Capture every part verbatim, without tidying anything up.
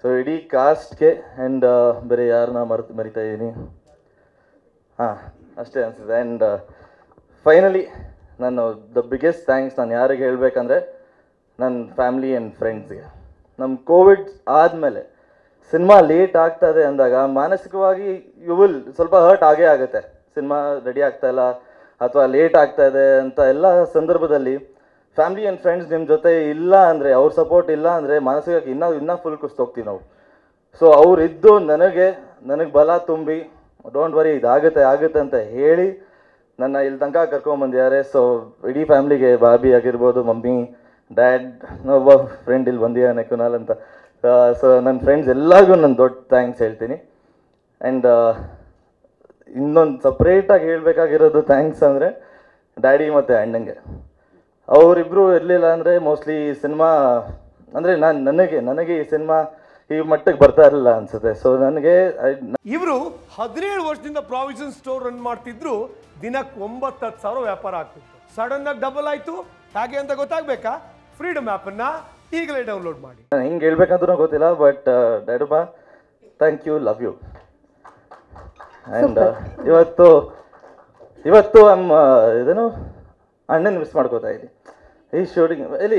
So ಇಡೀ ಕಾಸ್ಟ್ಗೆ and ಬೇರೆ ಯಾರನ್ನ ಮರೆತು ಮರಿತಾ ಇದ್ದೀನಿ, ಹಾಂ ಅಷ್ಟೇ ಅನಿಸಿದೆ. ಆ್ಯಂಡ್ ಫೈನಲಿ ನಾನು ದ ಬಿಗ್ಗೆಸ್ಟ್ ಥ್ಯಾಂಕ್ಸ್ ನಾನು ಯಾರಿಗೆ ಹೇಳಬೇಕಂದ್ರೆ ನನ್ನ ಫ್ಯಾಮ್ಲಿ ಆ್ಯಂಡ್ ಫ್ರೆಂಡ್ಸ್ಗೆ. ನಮ್ಮ ಕೋವಿಡ್ ಆದಮೇಲೆ ಸಿನಿಮಾ ಲೇಟ್ ಆಗ್ತದೆ ಅಂದಾಗ ಮಾನಸಿಕವಾಗಿ ಯು ವಿಲ್ ಸ್ವಲ್ಪ ಹರ್ಟ್ ಆಗೇ ಆಗುತ್ತೆ. ಸಿನಿಮಾ ರೆಡಿ ಆಗ್ತಾಯಿಲ್ಲ ಅಥವಾ ಲೇಟ್ ಆಗ್ತಾಯಿದೆ ಅಂತ ಎಲ್ಲ ಸಂದರ್ಭದಲ್ಲಿ ಫ್ಯಾಮ್ಲಿ ಆ್ಯಂಡ್ ಫ್ರೆಂಡ್ಸ್ ನಿಮ್ಮ ಜೊತೆ ಇಲ್ಲ ಅಂದರೆ, ಅವ್ರ ಸಪೋರ್ಟ್ ಇಲ್ಲ ಅಂದರೆ ಮಾನಸಿಕವಾಗಿ ಇನ್ನೂ ಇನ್ನೂ ಫುಲ್ ಕುಸ್ತೋಗ್ತೀವಿ ನಾವು. ಸೊ ಅವರಿದ್ದು ನನಗೆ ನನಗೆ ಬಲ ತುಂಬಿ ಡೋಂಟ್ ವರಿ ಇದಾಗುತ್ತೆ ಆಗುತ್ತೆ ಅಂತ ಹೇಳಿ ನನ್ನ ಇಲ್ಲಿ ತನಕ ಕರ್ಕೊಂಬಂದಿದ್ದಾರೆ. ಸೊ ಇಡೀ ಫ್ಯಾಮ್ಲಿಗೆ, ಬಾಬಿ ಆಗಿರ್ಬೋದು, ಮಮ್ಮಿ, ಡ್ಯಾಡ್, ಒಬ್ಬ ಫ್ರೆಂಡ್ ಇಲ್ಲಿ ಬಂದಿದ್ದಾನೆ ಕುನಾಲ್ ಅಂತ. ಸೊ ನನ್ನ ಫ್ರೆಂಡ್ಸ್ ಎಲ್ಲರಿಗೂ ನಾನು ದೊಡ್ಡ ಥ್ಯಾಂಕ್ಸ್ ಹೇಳ್ತೀನಿ. ಆ್ಯಂಡ್ ಇನ್ನೊಂದು ಸಪ್ರೇಟಾಗಿ ಹೇಳಬೇಕಾಗಿರೋದು ಥ್ಯಾಂಕ್ಸ್ ಅಂದರೆ ಡ್ಯಾಡಿ ಮತ್ತು ಅಣ್ಣಂಗೆ. ಅವರಿಬ್ಬರು ಇರಲಿಲ್ಲ ಅಂದರೆ ಮೋಸ್ಟ್ಲಿ ಸಿನಿಮಾ ಅಂದರೆ ನಾನು ನನಗೆ ನನಗೆ ಈ ಸಿನಿಮಾ ಈ ಮಟ್ಟಕ್ಕೆ ಬರ್ತಾ ಇರಲಿಲ್ಲ ಅನ್ಸುತ್ತೆ. ಸೊ ನನಗೆ ಇವರು ಹದಿನೇಳು ವರ್ಷದಿಂದ ಪ್ರಾವಿಷನ್ ಸ್ಟೋರ್ ರನ್ ಮಾಡ್ತಿದ್ರು, ದಿನಕ್ಕೆ ಒಂಬತ್ತು ಹತ್ತು ಸಾವಿರ ವ್ಯಾಪಾರ ಆಗ್ತಿತ್ತು. ಸಡನ್ ಆಗಿ ಡಬಲ್ ಆಯಿತು. ಹೇಗೆ ಅಂತ ಗೊತ್ತಾಗಬೇಕಾ? ಫ್ರೀಡಮ್ ಆ್ಯಪನ್ನು ಈಗಲೇ ಡೌನ್ಲೋಡ್ ಮಾಡಿ. ನಾನು ಹಿಂಗೆ ಹೇಳ್ಬೇಕಂತೂ ಗೊತ್ತಿಲ್ಲ, ಬಟ್ ಡ್ಯಾಡುಬಾ thank you, love you. And ಇವತ್ತು ಇವತ್ತು ನಮ್ಮ ಇದೇನು ಅಣ್ಣನ ಮಿಸ್ ಮಾಡ್ಕೋತಾ ಇದ್ದೀನಿ ಈ ಶೂಟಿಂಗ್ ಎಲ್ಲಿ.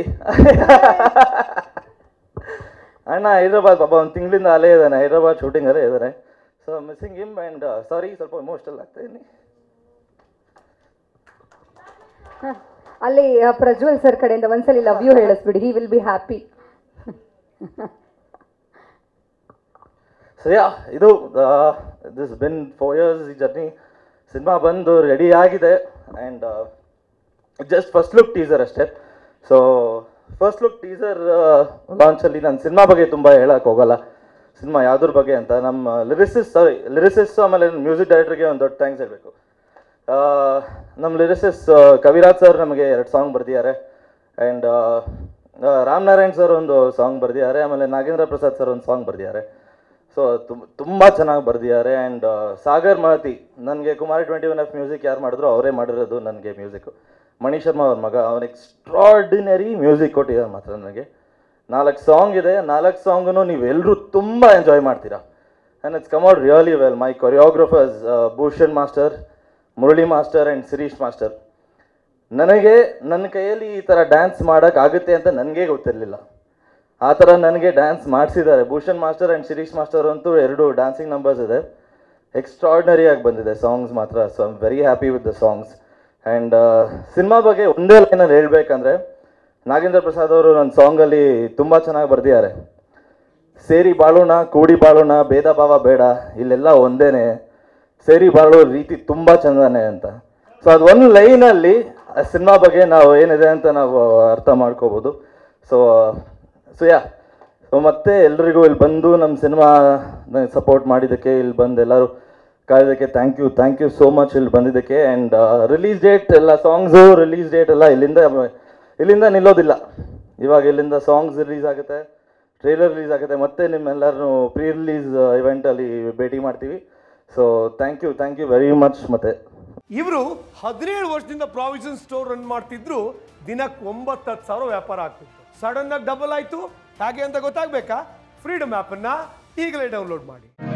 ಅಣ್ಣ ಹೈದ್ರಾಬಾದ್ ಪಾಪ ಒಂದು ತಿಂಗಳಿಂದ ಅಲ್ಲೇ ಇದ್ದಾನೆ, ಹೈದ್ರಾಬಾದ್ ಶೂಟಿಂಗಲ್ಲೇ ಇದ್ದಾನೆ. So missing him and sorry ಸ್ವಲ್ಪ ಎಮೋಷನಲ್ ಆಗ್ತಾ ಇದ್ದೀನಿ. ಅಲ್ಲಿ ಪ್ರಜ್ವಲ್ ಸರ್ ಕಡೆಯಿಂದ ಒಂದ್ಸಲಿ ಲವ್ ಯು ಹೇಳಿಸ್ಬಿಡಿ, he will be happy. So yeah ಇದು ದಿಸ್ ಬಿನ್ ಫೋರ್ ಇಯರ್ಸ್ ಈ ಜರ್ನಿ. ಸಿನಿಮಾ ಬಂದು ರೆಡಿ ಆಗಿದೆ and just first look teaser ಅಷ್ಟೇ. ಸೊ ಫಸ್ಟ್ ಲುಕ್ ಟೀಸರ್ ಲಾಂಚಲ್ಲಿ ನಾನು ಸಿನಿಮಾ ಬಗ್ಗೆ ತುಂಬ ಹೇಳಕ್ಕೆ ಹೋಗಲ್ಲ, ಸಿನಿಮಾ ಯಾವುದ್ರ ಬಗ್ಗೆ ಅಂತ. ನಮ್ಮ ಲಿರಿಸಿಸ್ ಸಾರಿ ಲಿರಿಸಿಸ್ ಆಮೇಲೆ ಮ್ಯೂಸಿಕ್ ಡೈರೆಕ್ಟ್ರಿಗೆ ಒಂದು ದೊಡ್ಡ ಥ್ಯಾಂಕ್ಸ್ ಹೇಳಬೇಕು. ನಮ್ಮ ಲಿರಿಸಿಸ್ ಕವಿರಾಜ್ ಸರ್ ನಮಗೆ ಎರಡು ಸಾಂಗ್ ಬರೆದಿದ್ದಾರೆ, ಆ್ಯಂಡ್ ರಾಮನಾರಾಯಣ್ ಸರ್ ಒಂದು ಸಾಂಗ್ ಬರೆದಿದ್ದಾರೆ, ಆಮೇಲೆ ನಾಗೇಂದ್ರ ಪ್ರಸಾದ್ ಸರ್ ಒಂದು ಸಾಂಗ್ ಬರೆದಿದ್ದಾರೆ. ಸೊ ತುಂಬ ತುಂಬ ಚೆನ್ನಾಗಿ ಬರೆದಿದ್ದಾರೆ. ಆ್ಯಂಡ್ ಸಾಗರ್ ಮಹತಿ, ನನಗೆ Kumari twenty one F music ಯಾರು ಮಾಡಿದ್ರು ಅವರೇ ಮಾಡಿರೋದು ನನಗೆ ಮ್ಯೂಸಿಕ್ಕು. ಮಣಿ ಶರ್ಮಾ ಅವ್ರ ಮಗ, ಅವನು ಎಕ್ಸ್ಟ್ರಾರ್ಡಿನರಿ ಮ್ಯೂಸಿಕ್ ಕೊಟ್ಟಿದ್ದಾರೆ ಮಾತ್ರ ನನಗೆ. ನಾಲ್ಕು ಸಾಂಗ್ ಇದೆ, ನಾಲ್ಕು ಸಾಂಗನ್ನು ನೀವೆಲ್ಲರೂ ತುಂಬ ಎಂಜಾಯ್ ಮಾಡ್ತೀರಾ. And it's come out really well. My choreographers Bhushan master, Murali master and Shirish master. ನನಗೆ ನನ್ನ ಕೈಯಲ್ಲಿ ಈ ಥರ ಡ್ಯಾನ್ಸ್ ಮಾಡೋಕ್ಕಾಗುತ್ತೆ ಅಂತ ನನಗೆ ಗೊತ್ತಿರಲಿಲ್ಲ. ಆ ಥರ ನನಗೆ ಡ್ಯಾನ್ಸ್ ಮಾಡಿಸಿದ್ದಾರೆ Bhushan master and Shirish master ಅಂತೂ. ಎರಡು ಡ್ಯಾನ್ಸಿಂಗ್ ನಂಬರ್ಸ್ ಇದೆ, ಎಕ್ಸ್ಟ್ರಾರ್ಡಿನರಿಯಾಗಿ ಬಂದಿದೆ ಸಾಂಗ್ಸ್ ಮಾತ್ರ. So I am very happy with the songs. And cinema ಬಗ್ಗೆ ಒಂದೇ ಲೈನಲ್ಲಿ ಹೇಳ್ಬೇಕಂದ್ರೆ, ನಾಗೇಂದ್ರ ಪ್ರಸಾದ್ ಅವರು ನನ್ನ ಸಾಂಗಲ್ಲಿ ತುಂಬ ಚೆನ್ನಾಗಿ ಬರೆದಿದ್ದಾರೆ. ಸೇರಿ ಬಾಳೋಣ, ಕೂಡಿ ಬಾಳೋಣ, ಭೇದ ಭಾವ ಬೇಡ, ಇಲ್ಲೆಲ್ಲ ಒಂದೇನೆ, ಸೇರಿ ಬಾಳೋ ರೀತಿ ತುಂಬ ಚಂದನೆ ಅಂತ. ಸೊ ಅದು ಒಂದು ಲೈನಲ್ಲಿ ಆ ಸಿನಿಮಾ ಬಗ್ಗೆ ನಾವು ಏನಿದೆ ಅಂತ ನಾವು ಅರ್ಥ ಮಾಡ್ಕೋಬೋದು. ಸೊ ಸೊ ಯಾ ಸೊ ಮತ್ತೆ ಎಲ್ರಿಗೂ ಇಲ್ಲಿ ಬಂದು ನಮ್ಮ ಸಿನಿಮಾ ಸಪೋರ್ಟ್ ಮಾಡಿದ್ದಕ್ಕೆ, ಇಲ್ಲಿ ಬಂದು ಎಲ್ಲರೂ ಕಾಯ್ದಕ್ಕೆ thank you thank you so much ಇಲ್ಲಿ ಬಂದಿದ್ದಕ್ಕೆ. ಆ್ಯಂಡ್ ರಿಲೀಸ್ ಡೇಟ್ ಎಲ್ಲ ಸಾಂಗ್ಸು ರಿಲೀಸ್ ಡೇಟ್ ಎಲ್ಲ ಇಲ್ಲಿಂದ ಇಲ್ಲಿಂದ ನಿಲ್ಲೋದಿಲ್ಲ. ಇವಾಗ ಇಲ್ಲಿಂದ ಸಾಂಗ್ಸ್ ರಿಲೀಸ್ ಆಗುತ್ತೆ, ಟ್ರೈಲರ್ ರಿಲೀಸ್ ಆಗುತ್ತೆ, ಮತ್ತೆ ನಿಮ್ಮೆಲ್ಲರೂ ಪ್ರೀ ರಿಲೀಸ್ ಇವೆಂಟಲ್ಲಿ ಭೇಟಿ ಮಾಡ್ತೀವಿ. So thank you thank you very much. ಮತ್ತೆ ಇವರು ಹದಿನೇಳು ವರ್ಷದಿಂದ ಪ್ರಾವಿಷನ್ ಸ್ಟೋರ್ ರನ್ ಮಾಡ್ತಿದ್ರು, ದಿನಕ್ಕೆ ಒಂಬತ್ತು ಹತ್ತು ಸಾವಿರ ವ್ಯಾಪಾರ ಆಗ್ತಿತ್ತು. ಸಡನ್ ಆಗಿ ಡಬಲ್ ಆಯಿತು. ಹೇಗೆ ಅಂತ ಗೊತ್ತಾಗಬೇಕಾ? ಫ್ರೀಡಮ್ ಆ್ಯಪನ್ನು ಈಗಲೇ ಡೌನ್ಲೋಡ್ ಮಾಡಿ.